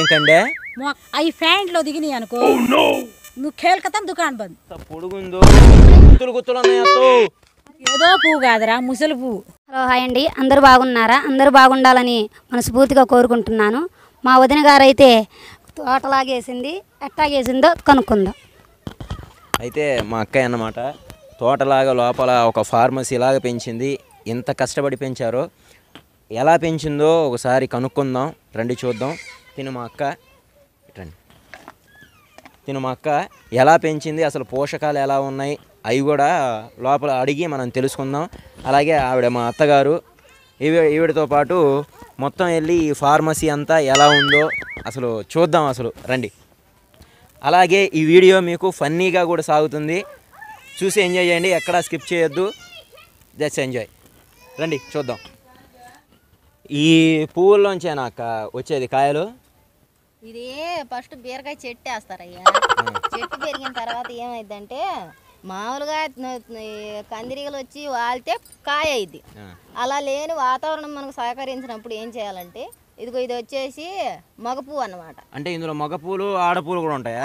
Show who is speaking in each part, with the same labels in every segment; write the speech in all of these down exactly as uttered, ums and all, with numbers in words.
Speaker 1: దేనికండే
Speaker 2: అవి ప్యాంట్లో దిగినాయి అనుకో నువ్వు కేల్కతాం దుకాణం బంద్.
Speaker 1: పొడుగుందో గుత్తులు గుత్తులు ఉన్నాయో
Speaker 2: ఏదో పువ్వు కాదురా ముసలి పువ్వు.
Speaker 3: హలో హాయ్ అండి, అందరూ బాగున్నారా? అందరూ బాగుండాలని మనస్ఫూర్తిగా కోరుకుంటున్నాను. మా వదిన గారు అయితే తోటలాగేసింది, ఎట్టాగేసిందో కనుక్కుందాం.
Speaker 1: అయితే మా అక్కయ్య అన్నమాట తోటలాగా లోపల ఒక ఫార్మసీ లాగా పెంచింది. ఎంత కష్టపడి పెంచారో, ఎలా పెంచిందో ఒకసారి కనుక్కుందాం. రండి చూద్దాం. తిను మా అక్క రండి తిను మా అక్క ఎలా పెంచింది, అసలు పోషకాలు ఎలా ఉన్నాయి అవి కూడా లోపల అడిగి మనం తెలుసుకుందాం. అలాగే ఆవిడ మా అత్తగారు, ఈవి ఈవిడతో పాటు మొత్తం వెళ్ళి ఈ ఫార్మసీ అంతా ఎలా ఉందో అసలు చూద్దాం. అసలు రండి. అలాగే ఈ వీడియో మీకు ఫన్నీగా కూడా సాగుతుంది, చూసి ఎంజాయ్ చేయండి, ఎక్కడా స్కిప్ చేయొద్దు, జస్ట్ ఎంజాయ్. రండి చూద్దాం. ఈ పువ్వుల్లోంచే నాకు వచ్చేది కాయలు.
Speaker 4: ఇది ఫస్ట్ బీరకాయ చెట్టు వేస్తారయ్యా. చెట్టు పెరిగిన తర్వాత ఏమైందంటే మామూలుగా కందిరీగలు వచ్చి వాళ్తే కాయ అయింది. అలా లేని వాతావరణం మనకు సహకరించినప్పుడు ఏం చేయాలంటే ఇదిగో ఇది వచ్చేసి మగపువ్వు అన్నమాట.
Speaker 1: అంటే ఇందులో మగపూలు ఆడపూలు కూడా ఉంటాయా?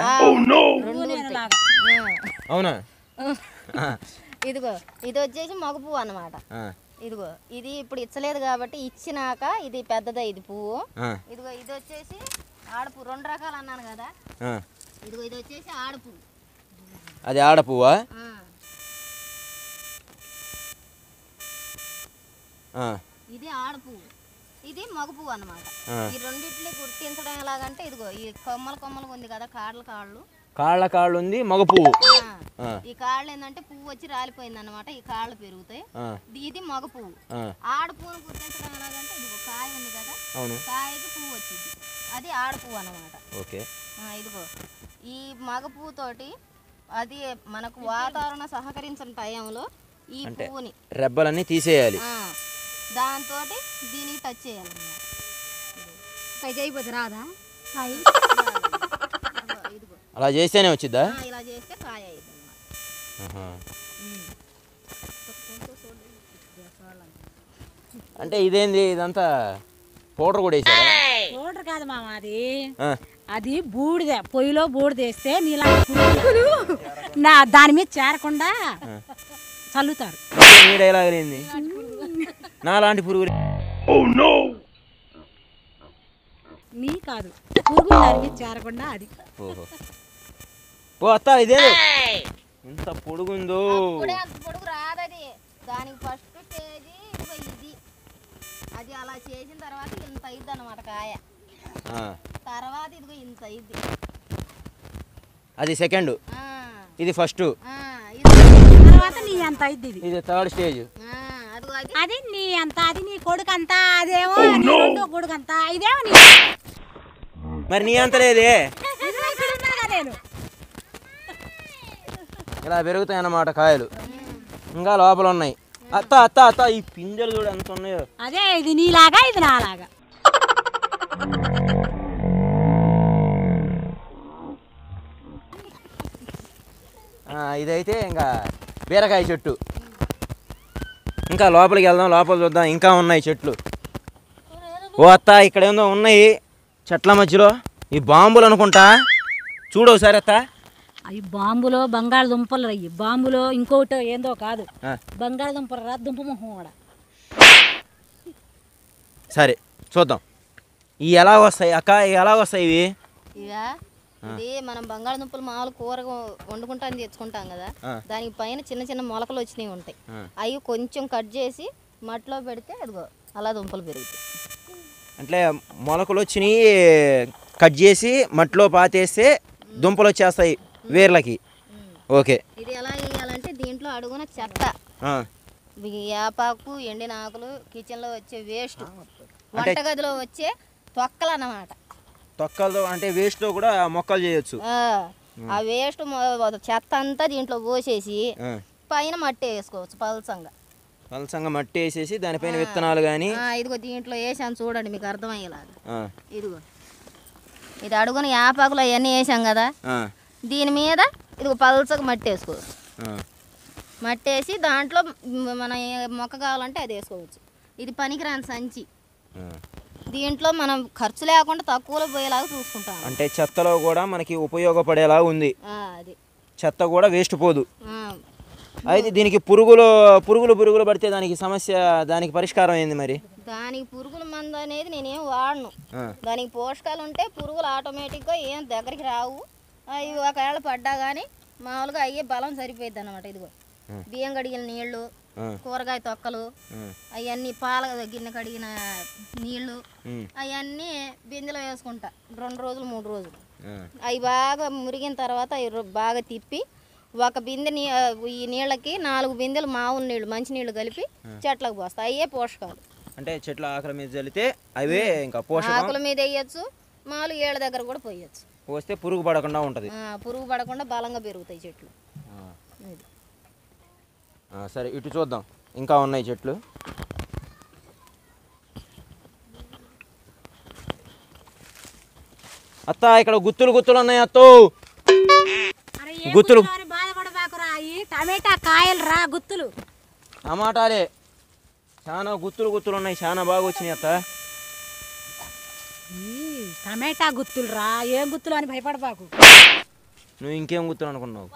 Speaker 1: అవునా?
Speaker 4: ఇదిగో ఇది వచ్చేసి మగపువ్వు అన్నమాట. ఇదిగో ఇది ఇప్పుడు ఇచ్చలేదు కాబట్టి ఇచ్చినాక ఇది పెద్దదా ఇది పువ్వు. ఇదిగో ఇది వచ్చేసి ఆడపువ్వు. రెండు రకాలు అన్నాను కదా. ఇదిగో ఇది వచ్చేసి ఆడపువ్వు.
Speaker 1: అది ఆడపువ్వా?
Speaker 4: ఇది ఆడపువ్వు, ఇది మగపువ్వు అన్నమాట. ఈ రెండింటిని గుర్తించడం ఎలాగంటే ఇదిగో ఈ కొమ్మలు కొమ్మలు ఉంది కదా, కాళ్ళ కాళ్ళు
Speaker 1: కాళ్ళ కాళ్ళు ఉంది మగపువ్వు.
Speaker 4: ఈ కాళ్ళు ఏంటంటే పువ్వు వచ్చి రాలిపోయింది అన్నమాట. ఈ కాళ్ళు పెరుగుతాయి. ఇది మగ పువ్వు. ఆడ పువ్వును గుర్తించడం ఎలాగంటే ఇది కాయ ఉంది కదా, కాయకి పువ్వు వచ్చింది, అది ఆడ పువ్వు అన్నమాట. ఇదిగో ఈ మగ పువ్వు తోటి అది మనకు వాతావరణ సహకరించిన టైంలో ఈ పువ్వుని
Speaker 1: రెబ్బలన్నీ తీసేయాలి.
Speaker 4: దాంతో దీనికి టచ్ చేయాలి.
Speaker 3: అయిపోతే రాదా?
Speaker 1: అలా చేస్తేనే వచ్చిద్దా?
Speaker 4: ఇలా చేస్తే కాయ అయ్యింది అన్నమాట.
Speaker 1: అంటే ఇదేంది, ఇదంతా పౌడర్ కూడా వేసారా?
Speaker 2: పౌడర్ కాదు మామ, అది అది బూడిద. పొయ్యిలో బూడిద వేస్తే నీలా పురుగులు నా దాని మీద చేరకుండా చల్లుతారు.
Speaker 1: నీడేలాగలేంది నాలాంటి పురుగులు
Speaker 2: నీ కాదు, పురుగులు దాని మీద చేరకుండా అది.
Speaker 1: ఓహో ఓ అత్త, ఇదే ఇంత పొడుగుందో.
Speaker 4: అంత పొడుగు రాదది. దానికి ఫస్ట్ స్టేజ్ ఇది. అది అలా చేసిన తర్వాత ఇంత అయింది అన్నమాట కాయ. తర్వాత ఇదిగో ఇంత అయింది.
Speaker 1: అది సెకండ్, ఇది ఫస్ట్,
Speaker 2: తర్వాత నీ అంత అయింది.
Speaker 1: ఇది థర్డ్ స్టేజ్.
Speaker 2: అది నీ అంత, అది నీ కొడుకు అంతా, అదేమో నీ రెండో కొడుకు అంతా, ఇదేమో నీ.
Speaker 1: మరి నీ అంత లేదే.
Speaker 2: నేను
Speaker 1: ఇలా పెరుగుతాయి అన్నమాట కాయలు, ఇంకా లోపల ఉన్నాయి. అత్త అత్త అత్త ఈ పిందెలు చూడు ఎంత ఉన్నాయో.
Speaker 2: అదే ఇది నీలాగా, ఇది నాలాగా.
Speaker 1: ఇదైతే ఇంకా బీరకాయ చెట్టు. ఇంకా లోపలికి వెళ్దాం, లోపల చూద్దాం, ఇంకా ఉన్నాయి చెట్లు. ఓ అత్త, ఇక్కడ ఏందో ఉన్నాయి చెట్ల మధ్యలో. ఈ బాంబులు అనుకుంటా, చూడు ఒకసారి అత్త.
Speaker 2: అవి బాంబులో బంగాళదుంపలు అయ్యి, బాంబులో ఇంకోటి ఏందో కాదు, బంగాళదుంపలు రా, దుంప మొహం కూడా.
Speaker 1: సరే చూద్దాం ఇవి ఎలా వస్తాయి అక్క, ఎలా వస్తాయి ఇవి?
Speaker 4: ఇవా ఇది మనం బంగాళదుంపలు మామూలు కూర వండుకుంటాం తెచ్చుకుంటాం కదా, దానికి పైన చిన్న చిన్న మొలకలు వచ్చినవి ఉంటాయి. అవి కొంచెం కట్ చేసి మట్టిలో పెడితే అదిగో అలా దుంపలు పెరుగుతాయి.
Speaker 1: అంటే మొలకలు వచ్చినాయి కట్ చేసి మట్టిలో పాతేస్తే దుంపలు వచ్చేస్తాయి వేర్లకి. ఓకే.
Speaker 4: ఇది ఎలా వేయాలంటే దీంట్లో అడుగున చెత్త, యాపాకు, ఎండిన ఆకులు, కిచెన్లో వచ్చే వేస్ట్, వంటగదిలో వచ్చే తొక్కలు అన్నమాట.
Speaker 1: తొక్కలతో అంటే వేస్ట్ తో కూడా మొక్కలు చేయొచ్చు.
Speaker 4: ఆ వేస్ట్ చెత్త అంతా దీంట్లో పోసేసి పైన మట్టి వేసుకోవచ్చు. పల్సంగా
Speaker 1: పల్సంగా మట్టి వేసేసి దానిపైన విత్తనాలు కానీ.
Speaker 4: ఇదిగో దీంట్లో వేసాను చూడండి మీకు అర్థమయ్యేలాగా. ఇదిగో ఇది అడుగున యాపాకులు అవన్నీ వేసాం కదా, దీని మీద ఇదిగో పల్సగా మట్టి వేసుకోవచ్చు. మట్టి వేసి దాంట్లో మన మొక్క కావాలంటే అది వేసుకోవచ్చు. ఇది పనికిరాని సంచి, దీంట్లో మనం ఖర్చు లేకుండా తక్కువలో పోయేలాగా చూసుకుంటాం.
Speaker 1: అంటే చెత్తలో కూడా మనకి ఉపయోగపడేలా ఉంది.
Speaker 4: అది
Speaker 1: చెత్త కూడా వేస్ట్ పోదు. అయితే దీనికి పురుగులు పురుగులు పురుగులు పడితే దానికి సమస్య, దానికి పరిష్కారం ఏంది మరి?
Speaker 4: దానికి పురుగుల మందు అనేది నేనేం వాడను. దానికి పోషకాలు ఉంటే పురుగులు ఆటోమేటిక్గా ఏం దగ్గరికి రావు. అవి ఒకవేళ పడ్డా కానీ మామూలుగా అయ్యే బలం సరిపోయింది అనమాట. ఇదిగో బియ్యం కడిగిన నీళ్లు, కూరగాయ తొక్కలు, అవన్నీ పాల గిన్నె కడిగిన నీళ్లు, అవన్నీ బిందెలో వేసుకుంటా రెండు రోజులు మూడు రోజులు. అవి బాగా మురిగిన తర్వాత అవి బాగా తిప్పి ఒక బిందె నీ ఈ నీళ్ళకి నాలుగు బిందెలు మామూలు నీళ్ళు మంచి నీళ్ళు కలిపి చెట్లకు పోస్తాయి. అయ్యే పోషకాలు.
Speaker 1: అంటే చెట్ల ఆకుల మీద చల్లితే అవే ఇంకా పోషకాలు
Speaker 4: ఆకుల మీద వేయచ్చు, మామూలు ఏళ్ళ దగ్గర కూడా పోయచ్చు.
Speaker 1: పోస్తే పురుగు పడకుండా ఉంటుంది.
Speaker 4: పురుగు పడకుండా బలంగా పెరుగుతాయి చెట్లు.
Speaker 1: సరే ఇటు చూద్దాం, ఇంకా ఉన్నాయి చెట్లు. అత్త ఇక్కడ గుత్తులు గుత్తులు ఉన్నాయి అత్తో. గుత్తులు
Speaker 2: టమాటా కాయలు రా గుత్తులు.
Speaker 1: టమాటాలే చాలా గుత్తులు గుత్తులు ఉన్నాయి, చాలా బాగా వచ్చినాయి అత్త.
Speaker 2: టమాటా గుత్తులు రా, ఏం గుత్తులు అని భయపడబాకు.
Speaker 1: నువ్వు ఇంకేం గుత్తులు అనుకున్నావు?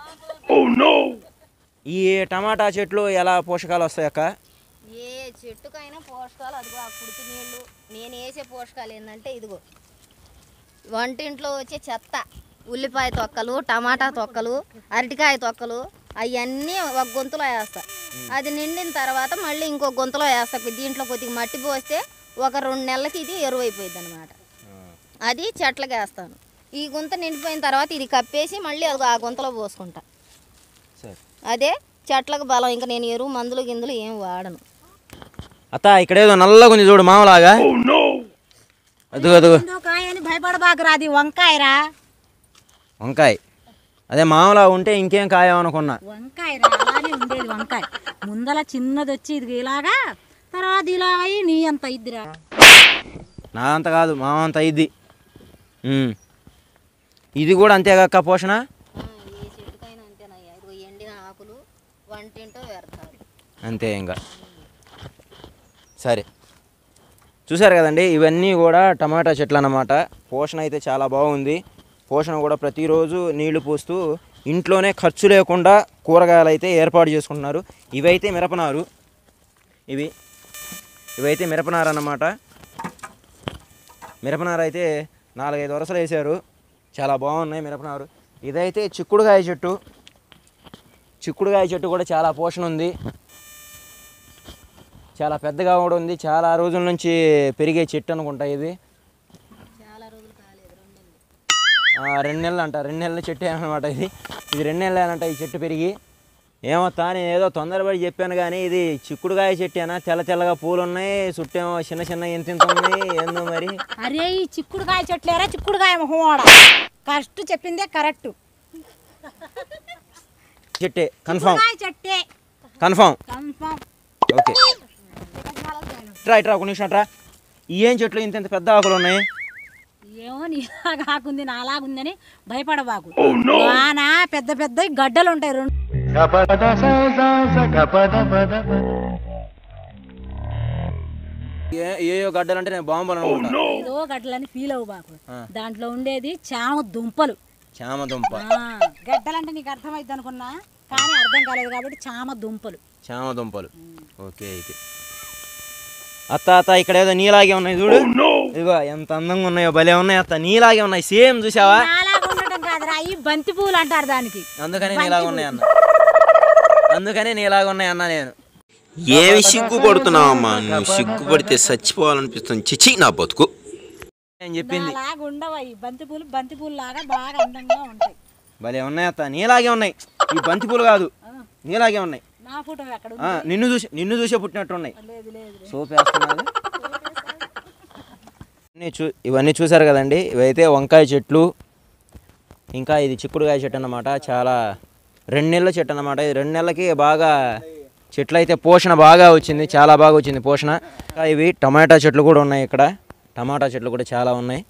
Speaker 1: ఈ టమాటా చెట్లు ఎలా పోషకాలు వస్తాయి అక్క?
Speaker 4: ఏ చెట్టుకైనా పోషకాలు అదిగో ఆ కుడితి నీళ్ళు. నేను వేసే పోషకాలు ఏంటంటే ఇదిగో వంటింట్లో వచ్చే చెత్త, ఉల్లిపాయ తొక్కలు, టమాటా తొక్కలు, అరటికాయ తొక్కలు అవన్నీ ఒక గొంతులో వేస్తా. అది నిండిన తర్వాత మళ్ళీ ఇంకో గొంతులో వేస్తా. దీంట్లో కొద్దిగా మట్టి పోస్తే ఒక రెండు నెలలకి ఇది ఎరువు అయిపోయింది అనమాట. అది చెట్లకి వేస్తాను. ఈ గుంత నిండిపోయిన తర్వాత ఇది కప్పేసి మళ్ళీ అది ఆ గుంతలో పోసుకుంటా. అదే చెట్లకు బలం. ఇంకా నేను ఎరువు మందులు గిందులు ఏం వాడను.
Speaker 1: అత్త ఇక్కడేదో నల్లగా ఉంది చూడు మామలాగా. అదుగు అదుగు
Speaker 2: కాయని భయపడబాకురా, అది వంకాయరా.
Speaker 1: వంకాయ అదే మామలా ఉంటే ఇంకేం కాయమనుకున్నా.
Speaker 2: వంకాయ రా, అలానే ఉండేది వంకాయ. ముందల చిన్నది వచ్చి ఇది ఇలాగా, తర్వాత ఇలా అయ్యి నీ అంత ఇద్దిరా.
Speaker 1: నా అంత కాదు, మా అంత ఇద్ది. ఇది కూడా అంతేగాక పోషణ.
Speaker 4: ఏ చెట్టుకైనా అంతేనయ్యా. ఇదిగో ఎండిన ఆకులు వంటింటో పెడతారు
Speaker 1: అంతే ఇంకా. సరే చూసారు కదండి, ఇవన్నీ కూడా టమాటా చెట్లు అన్నమాట. పోషణ అయితే చాలా బాగుంది. పోషణ కూడా ప్రతిరోజు నీళ్లు పోస్తూ ఇంట్లోనే ఖర్చు లేకుండా కూరగాయలు అయితే ఏర్పాటు చేసుకుంటున్నారు. ఇవైతే మిరపనారు, ఇవి ఇవైతే మిరపనారు అన్నమాట. మిరపనారు అయితే నాలుగైదు వరుసలు వేశారు, చాలా బాగున్నాయి మిరపనారు. ఇదైతే చిక్కుడుకాయ చెట్టు. చిక్కుడుకాయ చెట్టు కూడా చాలా పోషణ ఉంది, చాలా పెద్దగా కూడా ఉంది. చాలా రోజుల నుంచి పెరిగే చెట్టు అనుకుంటా ఇది. రెండు నెలలు అంట, రెండు నెలల చెట్టు అనమాట ఇది. ఇది రెండు నెలలంట ఈ చెట్టు పెరిగి. ఏమొత్తా నేను ఏదో తొందరపడి చెప్పాను కానీ ఇది చిక్కుడుకాయ చెట్టేనా? తెల్ల తెల్లగా పూలు ఉన్నాయి, చుట్టేమో చిన్న చిన్న ఎంత ఇంత ఉన్నాయి, ఏందో మరి.
Speaker 2: అరే ఈ చిక్కుడుకాయ చెట్లేరా, చిక్కుడుకాయ మొహోడ. కరెక్ట్ చెప్పిందే కరెక్ట్.
Speaker 1: చెట్టే కన్ఫామ్,
Speaker 2: చెట్టే
Speaker 1: కన్ఫామ్
Speaker 2: కన్ఫామ్.
Speaker 1: ఓకే ట్రా ఇట్రా ఒక నిమిషం ట్రా. ఏం చెట్లు ఇంత ఇంత పెద్ద ఆకులు ఉన్నాయి?
Speaker 2: ఏమో నీలాగా ఆకుంది నాలాగుందని భయపడబాకు. వాన పెద్ద పెద్ద గడ్డలు ఉంటాయి రెండు.
Speaker 1: ఏయో గడ్డలు అంటే నేను బాంబులు అనుకుంటా.
Speaker 2: ఏదో గడ్డలని ఫీల్ అవ్వు బాకు. దాంట్లో ఉండేది చామ దుంపలు.
Speaker 1: చామ దుంప
Speaker 2: గడ్డలంటే నీకు అర్థమైంది అనుకున్నా కానీ అర్థం కాలేదు కాబట్టి చామ దుంపలు.
Speaker 1: చామ దుంపలు ఓకే. అయితే అత్త అత్త ఇక్కడ ఏదో నీలాగే ఉన్నాయి చూడు. ఇదిగో ఎంత అందంగా ఉన్నాయో, భలే ఉన్నాయి అత్త. నీలాగే ఉన్నాయి సేమ్, చూసావా?
Speaker 2: ఉండటం కాదురా, ఈ బంతి పూలు అంటారు దానికి.
Speaker 1: అందుకనే నీలాగా ఉన్నాయి అన్న, అందుకనే నీలాగా ఉన్నాయి అన్న. నేను ఏమి సిగ్గుపడుతున్నావమ్మా? నువ్వు సిగ్గుపడితే చచ్చిపోవాలనిపిస్తుంది. చిచి నా బతుకు నేను చెప్పింది.
Speaker 2: ఉండవు బంతి పూలు, బంతి పూలు లాగా బాగా అందంగా ఉంటాయి.
Speaker 1: భలే ఉన్నాయి అత్త, నీలాగే ఉన్నాయి. ఈ బంతి పూలు కాదు, నీలాగే ఉన్నాయి.
Speaker 2: నా ఫోటో ఎక్కడ?
Speaker 1: నిన్ను చూసి నిన్ను చూసే పుట్టినట్టు ఉన్నాయి. సోప్ వేస్తున్నాను. చూ ఇవన్నీ చూసారు కదండి, ఇవైతే వంకాయ చెట్లు. ఇంకా ఇది చిక్కుడుకాయ చెట్టు అన్నమాట. చాలా రెండు నెలల చెట్టు అన్నమాట. ఇది రెండు నెలలకి బాగా చెట్లు అయితే పోషణ బాగా వచ్చింది, చాలా బాగా వచ్చింది పోషణ. ఇవి టమాటా చెట్లు కూడా ఉన్నాయి ఇక్కడ. టమాటా చెట్లు కూడా చాలా ఉన్నాయి.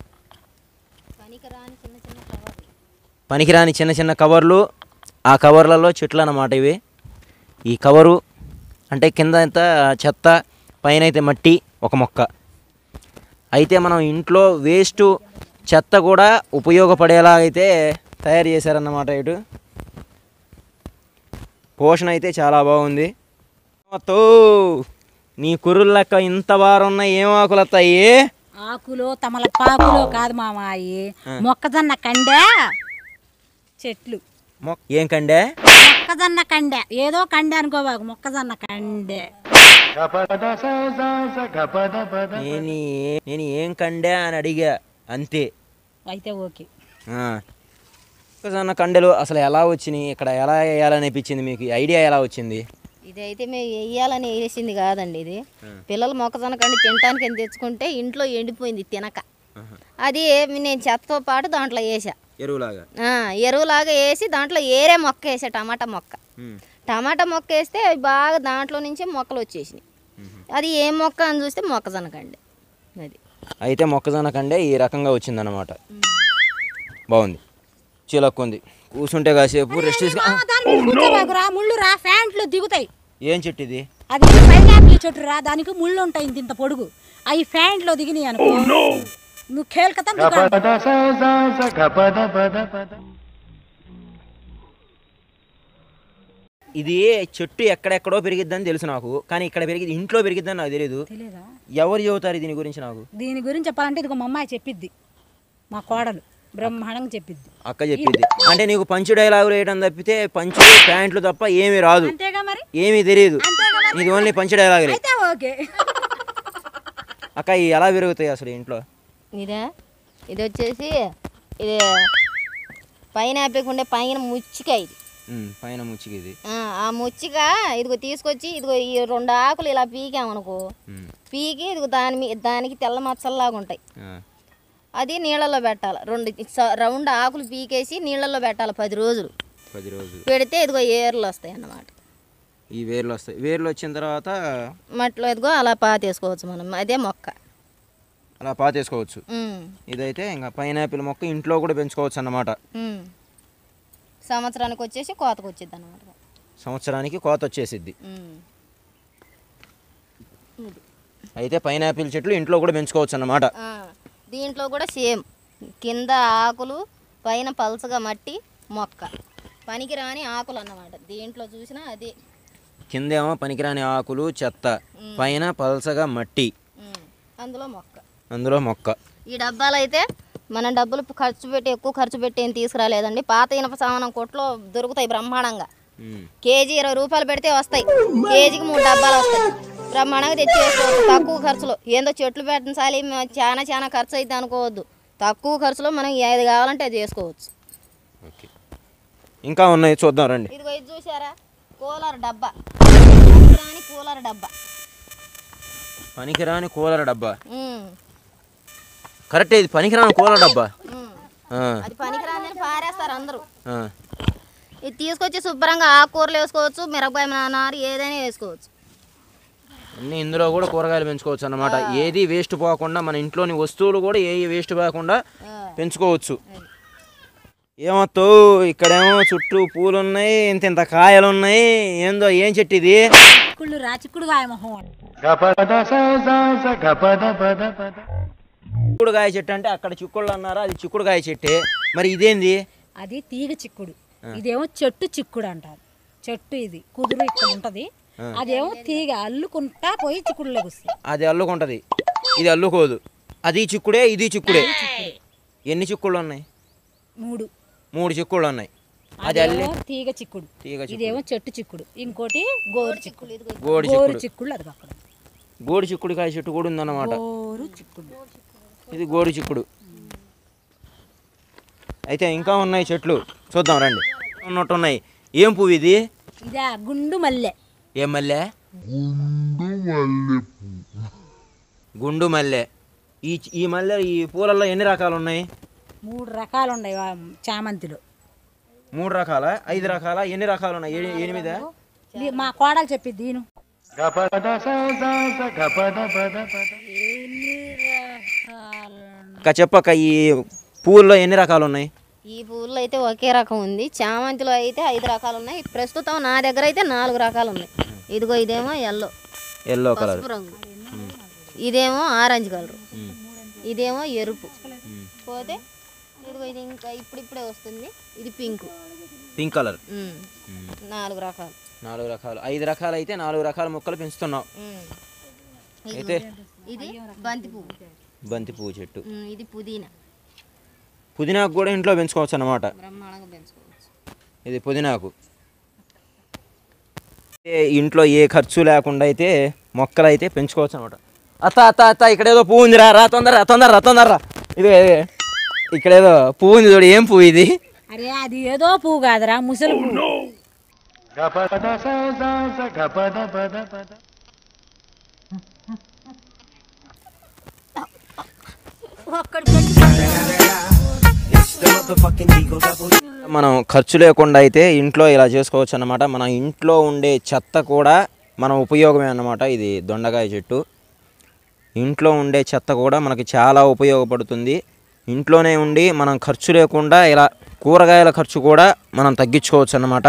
Speaker 1: పనికిరాని చిన్న చిన్న కవర్లు, ఆ కవర్లలో చెట్లు అన్నమాట ఇవి. ఈ కవరు అంటే కింద అంతా చెత్త, పైన అయితే మట్టి, ఒక మొక్క. అయితే మనం ఇంట్లో వేస్ట్ చెత్త కూడా ఉపయోగపడేలా అయితే తయారు చేశారన్నమాట. ఇటు పోషణ అయితే చాలా బాగుంది. మొత్తం నీ కుర్రుల లెక్క ఇంత బారు ఉన్నాయి. ఏం ఆకులు వస్తాయి?
Speaker 2: ఆకులు తమలపాకులు కాదు మామాయి, మొక్కజొన్న కండే చెట్లు.
Speaker 1: ఏం కండే?
Speaker 2: మొక్కజొన్న కండే. ఏదో కండే అనుకోబాకు, మొక్కజొన్న కండే.
Speaker 1: నేను నేను ఏం కండే అని అడిగా అంతే.
Speaker 2: అయితే ఓకే.
Speaker 1: మొక్కజొన్న కండెలు అసలు ఎలా వచ్చినాయి, ఇక్కడ ఎలా వేయాలనిపించింది మీకు? ఐడియా ఎలా వచ్చింది?
Speaker 4: ఇది అయితే మేము వేయాలని వేసింది కాదండి. ఇది పిల్లలు మొక్కజొన్న కండి తినడానికి అని తెచ్చుకుంటే ఇంట్లో ఎండిపోయింది తినక. అది నేను చెత్తతో పాటు దాంట్లో వేసా,
Speaker 1: ఎరువులాగా
Speaker 4: ఎరువులాగా వేసి దాంట్లో ఏరే మొక్క వేసా, టమాటా మొక్క. టమాటా మొక్క వేస్తే అవి బాగా దాంట్లో నుంచే మొక్కలు వచ్చేసినాయి. అది ఏ మొక్క అని చూస్తే మొక్కజొన్న కండి. అది
Speaker 1: అయితే మొక్కజొన్న కండే ఈ రకంగా వచ్చిందన్నమాట. బాగుంది, చిలక్కుంది. కూర్చుంటే కాసేపు రెస్ట్
Speaker 2: ముళ్ళు రా ఫ్యాంట్లు దిగుతాయి.
Speaker 1: ఏం చెట్టు ఇది?
Speaker 2: అది పైనాపిల్ చెట్టు రా, దానికి ముళ్ళు ఉంటాయి ఇంత పొడుగు. అవి ఫ్యాంట్లో దిగినాయి అనుకో నువ్వు కేల్కతా.
Speaker 1: ఇది చెట్టు ఎక్కడెక్కడో పెరిగిద్దని తెలుసు నాకు, కానీ ఇక్కడ పెరిగింది ఇంట్లో పెరిగిద్దని నాకు తెలియదు. ఎవరు చెబుతారు దీని గురించి? నాకు దీని
Speaker 2: గురించి చెప్పాలంటే ఇదిగో మా అమ్మాయి చెప్పిద్ది, మా కోడలు బ్రహ్మాండంగా చెప్పిద్ది.
Speaker 1: అక్క చెప్పింది. అంటే నీకు పంచు డైలాగులు వేయడం తప్పితే పంచు ప్యాంట్లు తప్ప ఏమీ రాదు, ఏమీ తెలియదు. ఇది ఓన్లీ పంచు డైలాగులే. అక్క ఇవి ఎలా పెరుగుతాయి అసలు ఇంట్లో?
Speaker 4: ఇదే ఇది వచ్చేసి ఇది పైన ఆపేకుండే పైన ముచ్చిక. ఇది
Speaker 1: పైన ముచ్చిక. ఇది
Speaker 4: ఆ ముచ్చిక ఇదిగో తీసుకొచ్చి ఇదిగో ఈ రెండు ఆకులు ఇలా పీకామనుకో, పీకి ఇదిగో దాని మీ దానికి తెల్ల మచ్చల్లాగా ఉంటాయి. అది నీళ్ళల్లో పెట్టాలి. రెండు రౌండ్ ఆకులు పీకేసి నీళ్ళల్లో పెట్టాలి పది రోజులు.
Speaker 1: పది రోజులు
Speaker 4: పెడితే ఇదిగో ఏర్లు వస్తాయి అన్నమాట.
Speaker 1: ఈ వేర్లు వస్తాయి. వేర్లు వచ్చిన తర్వాత
Speaker 4: మట్టిలో ఇదిగో అలా పాతేసుకోవచ్చు మనం. అదే మొక్క
Speaker 1: అలా పాతేసుకోవచ్చు. ఇదైతే ఇంకా పైనాపిల్ మొక్క ఇంట్లో కూడా పెంచుకోవచ్చు అన్నమాట.
Speaker 4: సంవత్సరానికి వచ్చేసి కోతకు వచ్చింది అన్నమాట.
Speaker 1: సంవత్సరానికి కోత వచ్చేసిద్ది. అయితే పైనాపిల్ చెట్లు ఇంట్లో కూడా పెంచుకోవచ్చు అన్నమాట.
Speaker 4: దీంట్లో కూడా సేమ్, కింద ఆకులు పైన పల్చగా మట్టి మొక్క, పనికిరాని ఆకులు అన్నమాట. దీంట్లో చూసినా అదే,
Speaker 1: కిందేమో పనికిరాని ఆకులు చెత్త, పైన పల్చగా మట్టి,
Speaker 4: అందులో మొక్క.
Speaker 1: అందులో మొక్క.
Speaker 4: ఈ డబ్బాలు అయితే మనం డబ్బులు ఖర్చు పెట్టి ఎక్కువ ఖర్చు పెట్టి ఏం తీసుకురాలేదండి. పాత ఇనప సామానం కొట్లో దొరుకుతాయి బ్రహ్మాండంగా. కేజీ ఇరవై రూపాయలు పెడితే వస్తాయి, కేజీకి మూడు డబ్బాలు వస్తాయి. బ్రహ్మాండంగా తెచ్చి వేసుకోవచ్చు తక్కువ ఖర్చులో. ఏందో చెట్లు పెట్టాలి చాలా చాలా ఖర్చు అయితే అనుకోవద్దు, తక్కువ ఖర్చులో మనం ఏది కావాలంటే అది చేసుకోవచ్చు.
Speaker 1: ఇంకా ఉన్నాయి చూద్దాం రండి.
Speaker 4: ఇదిగో ఇది చూసారా, కూలర్ డబ్బా, పనికిరాని కూలర్ డబ్బా.
Speaker 1: పనికిరాని కూలర్ డబ్బా కరెక్ట్. ఇది పనికిరాని కూలర్ డబ్బా.
Speaker 4: అది పనికిరాని పారేస్తారు అందరూ. ఇది తీసుకొచ్చి శుభ్రంగా ఆకుకూరలు వేసుకోవచ్చు, మిరపకాయ నారు ఏదైనా వేసుకోవచ్చు.
Speaker 1: అన్ని ఇందులో కూడా కూరగాయలు పెంచుకోవచ్చు అన్నమాట. ఏది వేస్ట్ పోకుండా మన ఇంట్లోని వస్తువులు కూడా ఏ వేస్ట్ పోకుండా పెంచుకోవచ్చు. ఏమొత్తు ఇక్కడేమో చుట్టూ పూలు ఉన్నాయి, ఇంత ఇంత కాయలు ఉన్నాయి. ఏందో ఏం చెట్టు ఇది?
Speaker 2: చిక్కుడుకాయ మొహం.
Speaker 1: చిక్కుడుకాయ చెట్టు అంటే అక్కడ చిక్కుళ్ళు అన్నారా, అది చిక్కుడుకాయ చెట్టే. మరి ఇదేంది?
Speaker 2: అది తీగ చిక్కుడు, ఇదేమో చెట్టు చిక్కుడు అంటారు. చెట్టు ఇది కుదురు ఇక్కడ ఉంటది, అదేమో తీగ అల్లుకుంటా పోయి చిక్కుడులోకి వస్తుంది.
Speaker 1: అది అల్లుకుంటది, ఇది అల్లుకోదు. అది చిక్కుడే, ఇది చిక్కుడే. ఎన్ని చిక్కుళ్ళు ఉన్నాయి?
Speaker 2: మూడు
Speaker 1: మూడు చిక్కుళ్ళు ఉన్నాయి. అది అల్లి
Speaker 2: తీగ చిక్కుడు, ఇదేమో చెట్టు చిక్కుడు, ఇంకోటి గోరు చిక్కుడు.
Speaker 1: గోడు
Speaker 2: గోరు చిక్కుడు అది అక్కడ.
Speaker 1: గోడు చిక్కుడుకాయ చెట్టు కూడా ఉందన్నమాట.
Speaker 2: గోరు చిక్కుడు,
Speaker 1: ఇది గోడు చిక్కుడు. అయితే ఇంకా ఉన్నాయి చెట్లు, చూద్దాం రండి. ఉన్నట్టు ఉన్నాయి. ఏం పువ్వు ఇది?
Speaker 2: ఇదా గుండు మల్లె.
Speaker 1: ఏం మల్లె? గుండు మల్లె. ఈ ఈ మల్లె ఈ పూలలో ఎన్ని రకాలు ఉన్నాయి?
Speaker 2: మూడు రకాలు ఉన్నాయి చామంతిలో.
Speaker 1: మూడు రకాల ఐదు రకాల ఎన్ని రకాలు ఉన్నాయి? ఎనిమిదా?
Speaker 2: మా కోడలు చెప్పిద్ది దీను.
Speaker 1: చెప్పక్క ఈ పువ్వుల్లో ఎన్ని రకాలు ఉన్నాయి?
Speaker 4: ఈ పువ్వుల్లో అయితే ఒకే రకం ఉంది. చామంతిలో అయితే ఐదు రకాలు ఉన్నాయి. ప్రస్తుతం నా దగ్గర అయితే నాలుగు రకాలు ఉన్నాయి. ఇదిగో ఇదేమో ఎల్లో
Speaker 1: ఎల్లో కలర్
Speaker 4: రంగు, ఇదేమో ఆరెంజ్ కలర్, ఇదేమో ఎరుపు. పోతే ఇదిగో ఇది ఇంకా ఇప్పుడిప్పుడే వస్తుంది, ఇది పింక్.
Speaker 1: Pink colour.
Speaker 4: నాలుగు రకాలు.
Speaker 1: నాలుగు రకాలు ఐదు రకాలు అయితే నాలుగు రకాల మొక్కలు పెంచుతున్నావు. అయితే
Speaker 4: ఇది బంతి పువ్వు.
Speaker 1: బంతి పువ్వు చెట్టు.
Speaker 4: ఇది పుదీనా.
Speaker 1: పుదీనాకు కూడా ఇంట్లో పెంచుకోవచ్చు అన్నమాట.
Speaker 4: బ్రహ్మాండంగా పెంచుకోవచ్చు.
Speaker 1: ఇది పుదీనాకు ఇంట్లో ఏ ఖర్చు లేకుండా అయితే మొక్కలు అయితే పెంచుకోవచ్చు అనమాట. అత్త అత్త అత్త ఇక్కడ ఏదో పువ్వు ఉందిరా, రా తొందర తొందర తొందర. ఇది ఇక్కడ ఏదో పువ్వు ఉంది చూడు. ఏం పువ్వు ఇది?
Speaker 2: అరే అది ఏదో పువ్వు కాదురా, ముసలి పువ్వు. మనం ఖర్చు లేకుండా అయితే ఇంట్లో ఇలా చేసుకోవచ్చు అన్నమాట. మన ఇంట్లో ఉండే చెత్త కూడా మన ఉపయోగమే అన్నమాట. ఇది దొండకాయ చెట్టు. ఇంట్లో ఉండే చెత్త కూడా మనకి చాలా ఉపయోగపడుతుంది. ఇంట్లోనే ఉండి మనం ఖర్చు లేకుండా ఇలా కూరగాయల ఖర్చు కూడా మనం తగ్గించుకోవచ్చు అన్నమాట.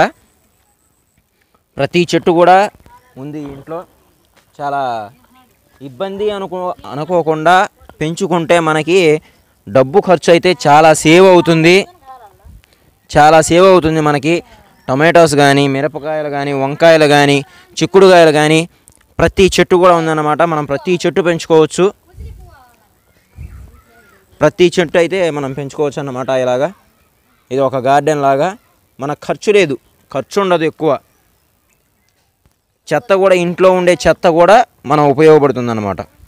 Speaker 2: ప్రతి చెట్టు కూడా ఉంది ఇంట్లో. చాలా ఇబ్బంది అనుకో అనుకోకుండా పెంచుకుంటే మనకి డబ్బు ఖర్చు అయితే చాలా సేవ్ అవుతుంది. చాలా సేవ్ అవుతుంది మనకి. టొమాటోస్ కానీ, మిరపకాయలు కానీ, వంకాయలు కానీ, చిక్కుడుకాయలు కానీ ప్రతి చెట్టు కూడా ఉందన్నమాట. మనం ప్రతి చెట్టు పెంచుకోవచ్చు. ప్రతి చెట్టు అయితే మనం పెంచుకోవచ్చు అన్నమాట. ఇలాగా ఇది ఒక గార్డెన్ లాగా. మనకు ఖర్చు లేదు, ఖర్చు ఉండదు ఎక్కువ. చెత్త కూడా ఇంట్లో ఉండే చెత్త కూడా మనం ఉపయోగపడుతుంది అన్నమాట.